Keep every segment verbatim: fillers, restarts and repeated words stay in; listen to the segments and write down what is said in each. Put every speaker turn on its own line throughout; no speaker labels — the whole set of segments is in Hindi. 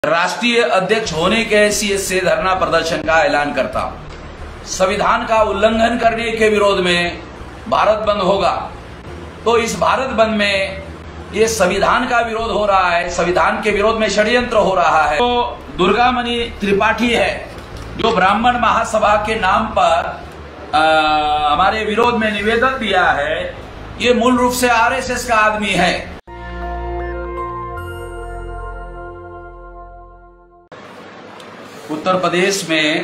राष्ट्रीय अध्यक्ष होने के हैसियत से धरना प्रदर्शन का ऐलान करता हूं। संविधान का उल्लंघन करने के विरोध में भारत बंद होगा। तो इस भारत बंद में ये संविधान का विरोध हो रहा है, संविधान के विरोध में षड्यंत्र हो रहा है। तो दुर्गामणि त्रिपाठी है जो ब्राह्मण महासभा के नाम पर आ, हमारे विरोध में निवेदन दिया है, ये मूल रूप से आरएसएस का आदमी है। उत्तर प्रदेश में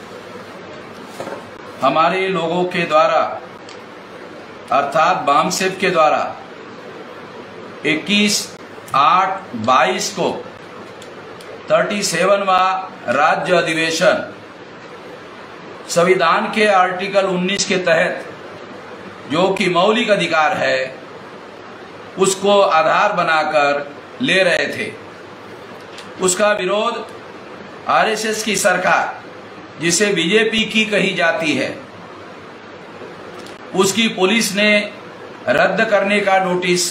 हमारे लोगों के द्वारा अर्थात बामसेब के द्वारा इक्कीस आठ बाईस को सैंतीसवां राज्य अधिवेशन संविधान के आर्टिकल उन्नीस के तहत जो कि मौलिक अधिकार है उसको आधार बनाकर ले रहे थे। उसका विरोध आरएसएस की सरकार, जिसे बीजेपी की कही जाती है, उसकी पुलिस ने रद्द करने का नोटिस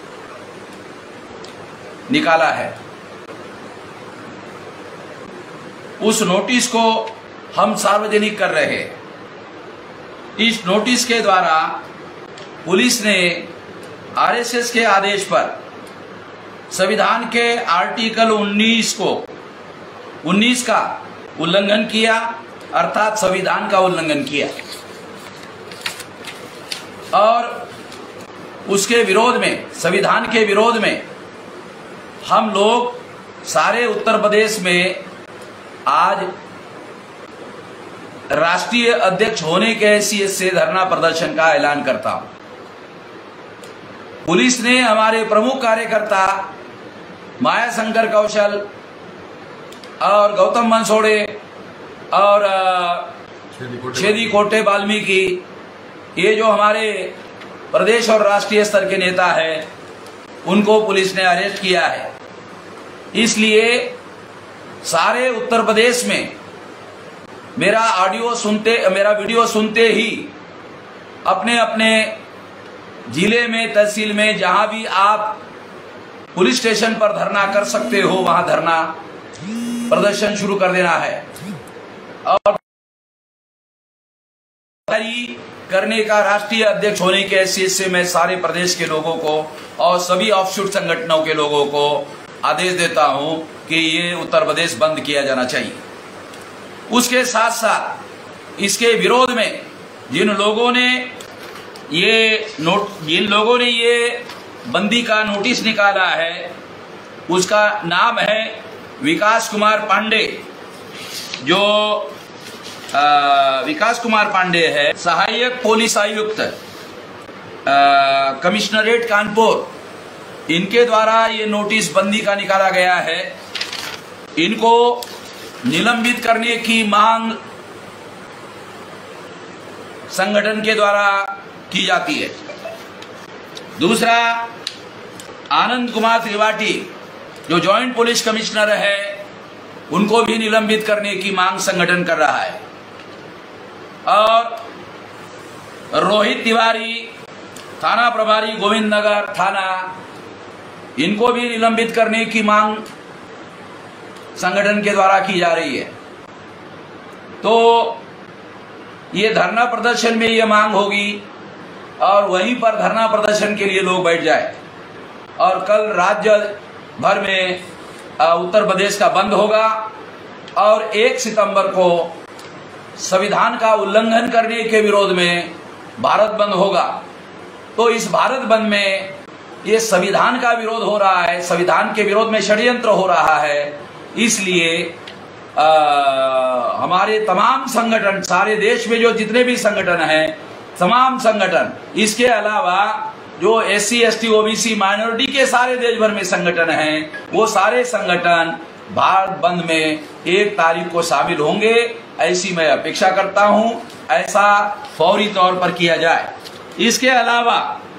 निकाला है। उस नोटिस को हम सार्वजनिक कर रहे हैं। इस नोटिस के द्वारा पुलिस ने आरएसएस के आदेश पर संविधान के आर्टिकल उन्नीस को उन्नीस का उल्लंघन किया, अर्थात संविधान का उल्लंघन किया और उसके विरोध में, संविधान के विरोध में हम लोग सारे उत्तर प्रदेश में आज राष्ट्रीय अध्यक्ष होने के हैसियत से धरना प्रदर्शन का ऐलान करता हूं। पुलिस ने हमारे प्रमुख कार्यकर्ता माया शंकर कौशल और गौतम मंसोड़े और छेदी कोटे वाल्मीकि, ये जो हमारे प्रदेश और राष्ट्रीय स्तर के नेता हैं, उनको पुलिस ने अरेस्ट किया है। इसलिए सारे उत्तर प्रदेश में मेरा ऑडियो सुनते, मेरा वीडियो सुनते ही अपने अपने जिले में, तहसील में, जहां भी आप पुलिस स्टेशन पर धरना कर सकते हो, वहां धरना प्रदर्शन शुरू कर देना है। और करने का राष्ट्रीय अध्यक्ष होने के हैसियत से मैं सारे प्रदेश के लोगों को और सभी ऑफशूट संगठनों के लोगों को आदेश देता हूं कि ये उत्तर प्रदेश बंद किया जाना चाहिए। उसके साथ साथ इसके विरोध में जिन लोगों ने ये नोट जिन लोगों ने ये बंदी का नोटिस निकाला है, उसका नाम है विकास कुमार पांडे। जो आ, विकास कुमार पांडे है सहायक पुलिस आयुक्त कमिश्नरेट कानपुर, इनके द्वारा ये नोटिस बंदी का निकाला गया है। इनको निलंबित करने की मांग संगठन के द्वारा की जाती है। दूसरा, आनंद कुमार त्रिपाठी जो जॉइंट पुलिस कमिश्नर है, उनको भी निलंबित करने की मांग संगठन कर रहा है। और रोहित तिवारी थाना प्रभारी गोविंद नगर थाना, इनको भी निलंबित करने की मांग संगठन के द्वारा की जा रही है। तो ये धरना प्रदर्शन में ये मांग होगी और वहीं पर धरना प्रदर्शन के लिए लोग बैठ जाए। और कल राज्य भर में उत्तर प्रदेश का बंद होगा और एक सितंबर को संविधान का उल्लंघन करने के विरोध में भारत बंद होगा। तो इस भारत बंद में ये संविधान का विरोध हो रहा है, संविधान के विरोध में षड्यंत्र हो रहा है। इसलिए आ, हमारे तमाम संगठन, सारे देश में जो जितने भी संगठन हैं, तमाम संगठन, इसके अलावा जो S C S T OBC minority के सारे देश भर में संगठन हैं, वो सारे संगठन भारत बंद में एक तारीख को शामिल होंगे, ऐसी मैं अपेक्षा करता हूं। ऐसा फौरी तौर पर किया जाए। इसके अलावा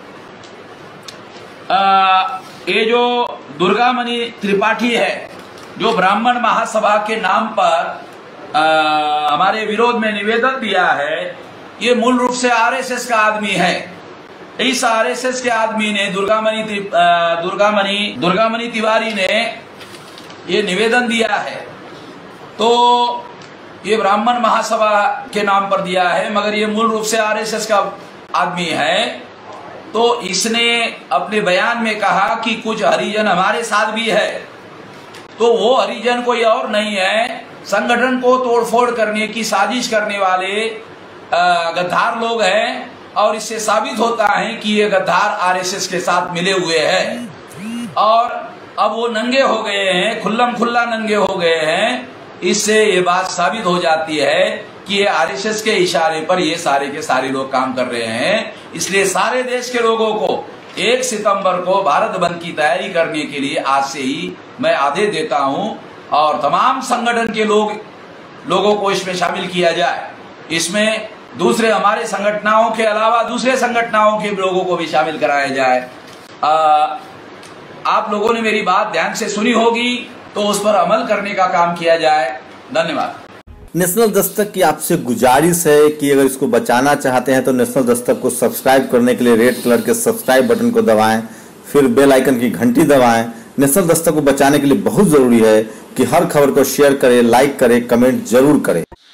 आ, ये जो दुर्गामणि त्रिपाठी है जो ब्राह्मण महासभा के नाम पर आ, हमारे विरोध में निवेदन दिया है, ये मूल रूप से आरएसएस का आदमी है। इस आरएसएस के आदमी ने दुर्गामणि दुर्गामणि दुर्गामणि तिवारी ने ये निवेदन दिया है, तो ये ब्राह्मण महासभा के नाम पर दिया है, मगर ये मूल रूप से आरएसएस का आदमी है। तो इसने अपने बयान में कहा कि कुछ हरिजन हमारे साथ भी है, तो वो हरिजन कोई और नहीं है, संगठन को तोड़फोड़ करने की साजिश करने वाले गद्दार लोग हैं। और इससे साबित होता है कि ये गद्दार आरएसएस के साथ मिले हुए हैं और अब वो नंगे हो गए हैं, खुल्लम खुल्ला नंगे हो गए हैं। इससे ये बात साबित हो जाती है कि ये आरएसएस के इशारे पर ये सारे के सारे लोग काम कर रहे हैं। इसलिए सारे देश के लोगों को एक सितंबर को भारत बंद की तैयारी करने के लिए आज से ही मैं आदेश देता हूं और तमाम संगठन के लोग लोगों को इसमें शामिल किया जाए। इसमें दूसरे हमारे संगठनों के अलावा दूसरे संगठनों के लोगों को भी शामिल कराया जाए। आ, आप लोगों ने मेरी बात ध्यान से सुनी होगी, तो उस पर अमल करने का काम किया जाए। धन्यवाद।
नेशनल दस्तक की आपसे गुजारिश है कि अगर इसको बचाना चाहते हैं तो नेशनल दस्तक को सब्सक्राइब करने के लिए रेड कलर के सब्सक्राइब बटन को दबाएं, फिर बेल आइकन की घंटी दबाएं। नेशनल दस्तक को बचाने के लिए बहुत जरूरी है कि हर खबर को शेयर करें, लाइक करें, कमेंट जरूर करें।